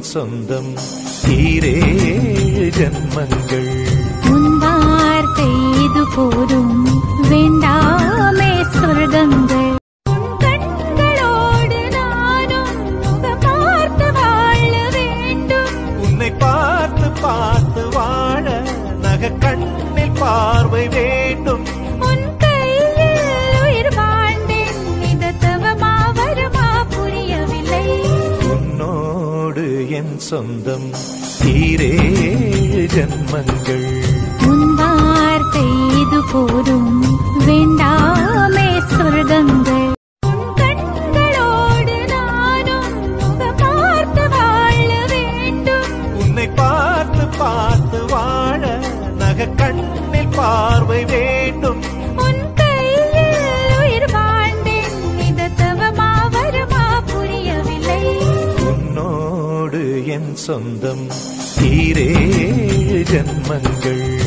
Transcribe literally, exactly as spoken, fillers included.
சொந்தம் ஈரேழு ஜன்மங்கள். உன் வார்த்தை இது போதும் வேண்டாமே சொர்க்கங்கள். கண்களோடு நானும் முகம் பார்த்து வாழ வேண்டும். உன்னை பார்த்து பார்த்து வாழ நக கண்ணில் பார்வை வேண்டும். உன் கையில் உயிர் வாழ்ந்தேன் இது தவமா வருமா புரியவில்லை. உன்னோடு என் சொந்தம் ஈரேழு ஜன்மங்கள். உன் வார்த்தை இது போதும் வேண்டாமே சொர்க்கங்கள். கண்களோடு நானும் முகம் பார்த்து வாழ வேண்டும். உன்னை பார்த்து பார்த்து வாழ நக கண்ணில் பார்வை வேண்டும். உன் கையில் உயிர் வாழ்ந்தேன் இது தவமா வருமா புரியவில்லை. உன்னோடு என் சொந்தம் ஈரேழு ஜன்மங்கள்.